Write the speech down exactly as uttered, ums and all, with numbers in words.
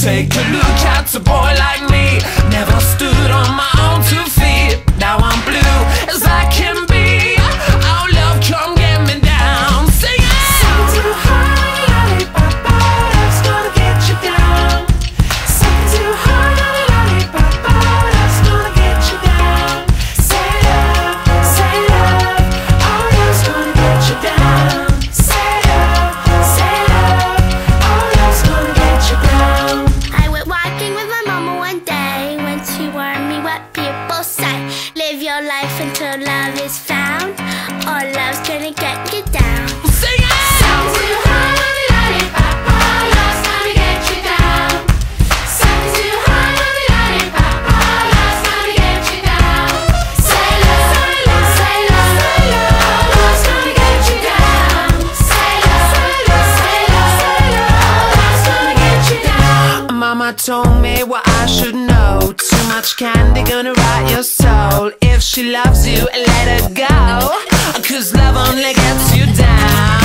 Take a look at a boy like me, never stood on my own two feet. Now I'm blue as I can be. Oh love, come get me down. Sing it! Something too hard, lollipop, love's gonna get you down. Something too hard, lollipop, love's gonna get you down. Say love, say love, oh love's gonna get you down. Say love, say love, oh love's gonna get you down. I went walking with my mama one day when she warned me what people say. Live your life until love is found, or love's gonna get you down. Sing it! Something too hard, lollipop, oh, love's gonna get you down. Something too hard, lollipop, oh, love's gonna get you down. Say love, say love, say love, oh, love's gonna get you down. Say love, say love, say love, oh, love's gonna get you down. Mama told me what I should know. Too much candy gonna rot your soul. If she loves you, let her go, 'cause love only gets you down.